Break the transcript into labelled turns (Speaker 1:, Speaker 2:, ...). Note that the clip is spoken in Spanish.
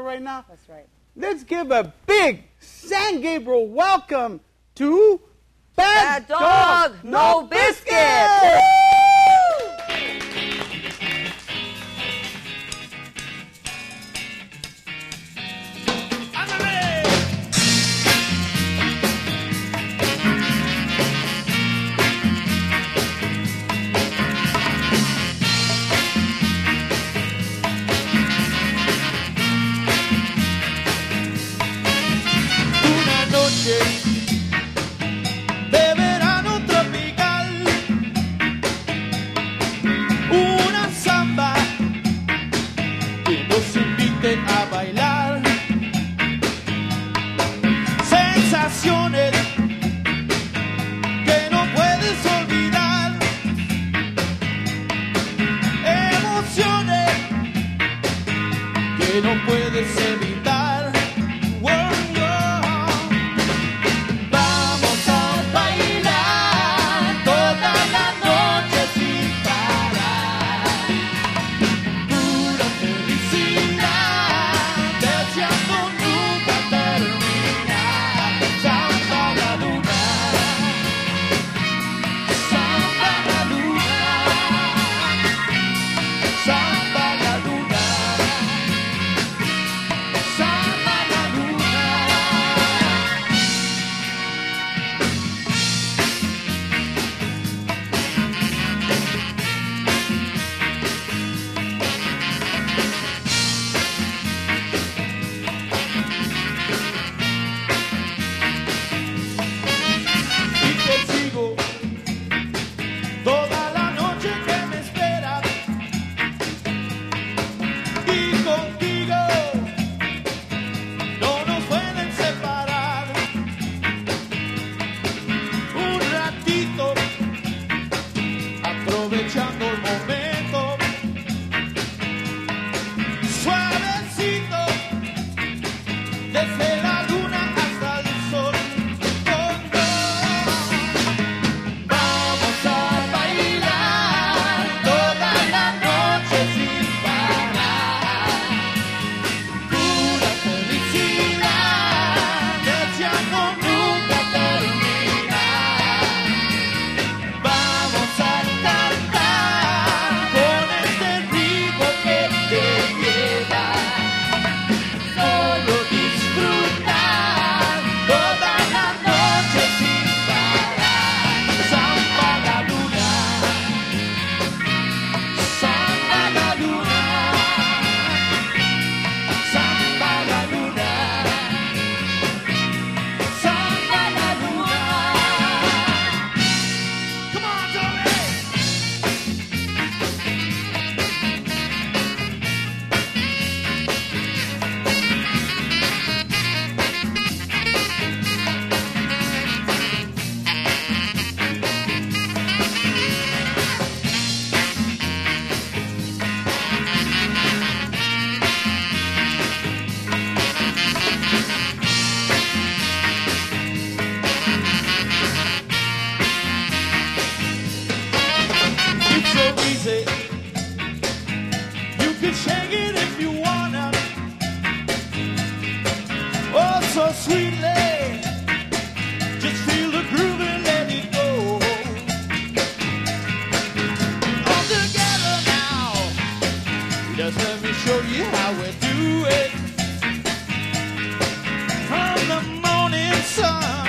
Speaker 1: right now?
Speaker 2: That's right.
Speaker 1: Let's give a big San Gabriel welcome to
Speaker 2: Bad Dog, No Biscuit!
Speaker 3: De verano tropical, una samba que nos invite a bailar, sensaciones que no puedes olvidar, emociones que no puedes evitar. Aprovechando el momento, suavecito, desde la luna hasta el sol. Vamos a bailar toda la noche sin parar. Pura felicidad, deseando nunca terminar. Vamos a you can shake it if you wanna. Oh, so sweetly. Just feel the groove and let it go. All together now. Just let me show you how we do it. From the morning sun